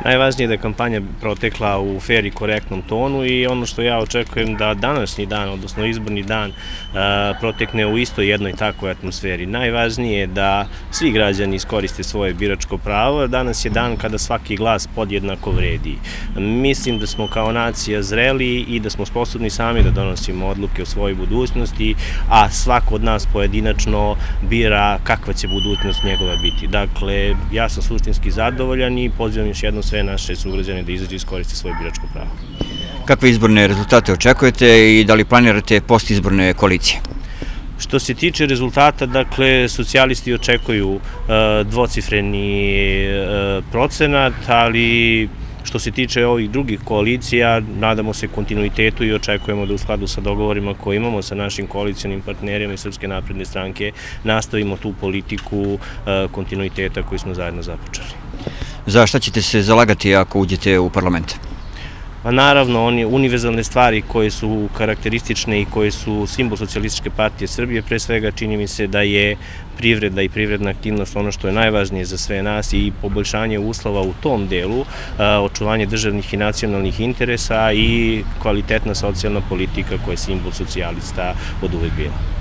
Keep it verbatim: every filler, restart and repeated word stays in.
Najvažnije je da je kampanja protekla u fer i korektnom tonu i ono što ja očekujem da današnji dan, odnosno izborni dan, protekne u istoj jednoj takvoj atmosferi. Najvažnije je da svi građani iskoriste svoje biračko pravo. Danas je dan kada svaki glas podjednako vredi. Mislim da smo kao nacija zreli i da smo sposobni sami da donosimo odluke o svojoj budućnosti, a svako od nas pojedinačno bira kakva će budućnost njegova biti. Dakle, ja sam suštinski zadovoljan i pozivam još jednom sve naše sugrađane da izađe i iskoriste svoje biračko pravo. Kakve izborne rezultate očekujete i da li planirate postizborne koalicije? Što se tiče rezultata, dakle, socijalisti očekuju dvocifreni procenat, ali što se tiče ovih drugih koalicija, nadamo se kontinuitetu i očekujemo da u skladu sa dogovorima koje imamo sa našim koalicijalnim partnerima iz Srpske napredne stranke nastavimo tu politiku kontinuiteta koju smo zajedno započeli. Za šta ćete se zalagati ako uđete u parlament? Pa naravno, one univerzalne stvari koje su karakteristične i koje su simbol Socijalističke partije Srbije, pre svega čini mi se da je privreda i privredna aktivnost ono što je najvažnije za sve nas i poboljšanje uslova u tom delu, očuvanje državnih i nacionalnih interesa i kvalitetna socijalna politika koja je simbol socijalista od uvek bila.